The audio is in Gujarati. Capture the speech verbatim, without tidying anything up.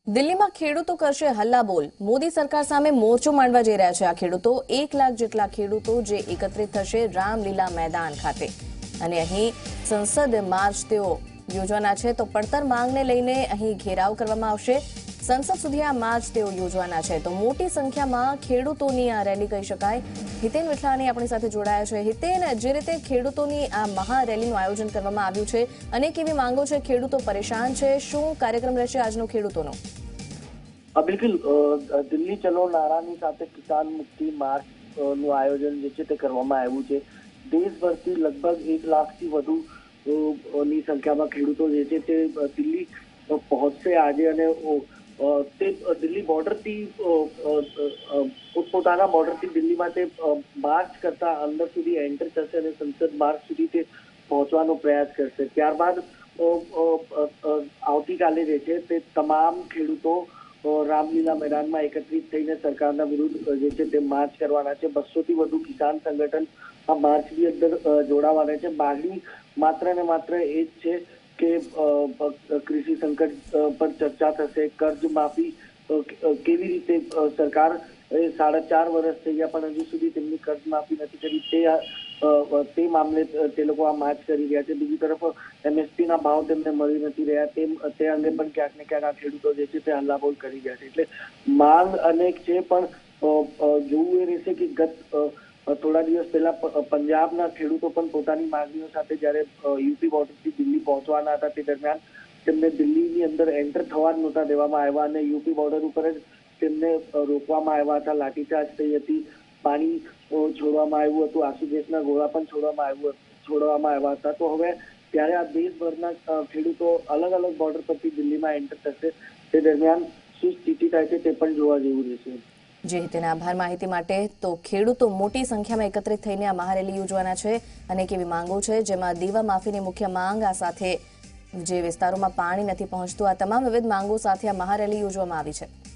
દિલ્હીમાં ખેડૂતો કરશે હલ્લાબોલ। મોદી સરકાર સામે મોરચો માંડવા જઈ રહ્યા છે આ ખેડૂતો। એક લાખ જેટલા ખેડૂતો જે એકત્રિત થશે રામલીલા મેદાન ખાતે અને અહીં સંસદ માર્ચ તેઓ યોજવાના છે। તો પડતર માંગને લઈને અહીં ઘેરાવ કરવામાં આવશે। સંસદ સુધી આ માર્ચ તેઓ યોજવાના છે। તો મોટી સંખ્યામાં ખેડૂતોની આ રેલી કહી શકાય। હિતેન વિઠલાણી આપણી સાથે જોડાયા છે। હિતેન, જે રીતે ખેડૂતોની આ મહારેલીનું આયોજન કરવામાં આવ્યું છે, અનેક એવી માંગો છે, ખેડૂતો પરેશાન છે, શું કાર્યક્રમ રહેશે આજનો ખેડૂતોનો? બિલકુલ, દિલ્હી ચલો નારાની સાથે કિસાન મુક્તિ માર્ચ નું આયોજન જે છે તે કરવામાં આવ્યું છે। દેશભરથી લગભગ એક લાખથી વધુ ની સંખ્યામાં ખેડૂતો જે છે તે દિલ્હી પહોંચશે આજે અને તે દિલ્હી બોર્ડરથી પોતપોતાના બોર્ડરથી દિલ્હીમાં તે માર્ચ કરતા અંદર સુધી એન્ટર થશે અને સંસદ માર્ચ સુધી તે પહોંચવાનો પ્રયાસ કરશે। ત્યારબાદ આવતીકાલે જે છે તે તમામ ખેડૂતો રામલીલા મેદાનમાં એકત્રિત થઈને સરકારના વિરુદ્ધ જે છે તે માર્ચ કરવાના છે। બસો થી વધુ કિસાન સંગઠન આ માર્ચની અંદર જોડાવાના છે। માંગણી માત્ર ને માત્ર એ જ છે કે કૃષિ સંકટ પર ચર્ચા થશે, કર્જ માફી કેવી રીતે સરકાર સાડા ચાર વર્ષ થઈ ગયા પણ હજુ સુધી તેમની કર્જ માફી નથી કરી, તે તે મામલે તે લોકો આ માર્ચ કરી રહ્યા છે। બીજી તરફ એમએસપી ના ભાવ તેમને મળી નથી રહ્યા, તેમ તે અંગે પણ ક્યાંક ને ક્યાંક આ ખેડૂતો જે છે તે હલ્લાબોલ કરી રહ્યા છે। એટલે માંગ અનેક છે, પણ જોવું એ રહેશે કે ગત થોડા દિવસ પહેલા પંજાબના ખેડૂતો પણ પોતાની માંગણીઓ સાથે જ્યારે યુપી બોર્ડરથી દિલ્હી પહોંચવાના હતા તે દરમિયાન તેમને દિલ્હીની અંદર એન્ટર થવા જ નહોતા દેવામાં આવ્યા અને યુપી બોર્ડર ઉપર જ તેમને રોકવામાં આવ્યા હતા। લાઠીચાર્જ થઈ હતી, પાણી છોડવામાં આવ્યું હતું, આંસુ ગેસના ગોળા પણ છોડવામાં આવ્યું છોડવામાં આવ્યા હતા। તો હવે ત્યારે આ દેશભરના ખેડૂતો અલગ અલગ બોર્ડર પરથી દિલ્હીમાં એન્ટર થશે, તે દરમિયાન શું સ્થિતિ થાય છે તે પણ જોવા જેવું રહેશે। જી હિતેન, આભાર માહિતી માટે। તો ખેડૂતો મોટી સંખ્યામાં એકત્રિત થઈને આ મહારેલી યોજવાના છે। અનેક એવી માંગો છે, જેમાં દીવા માફીની મુખ્ય માંગ, આ સાથે જે વિસ્તારોમાં પાણી નથી પહોંચતું, આ તમામ વિવિધ માંગો સાથે આ મહારેલી યોજવામાં આવી છે।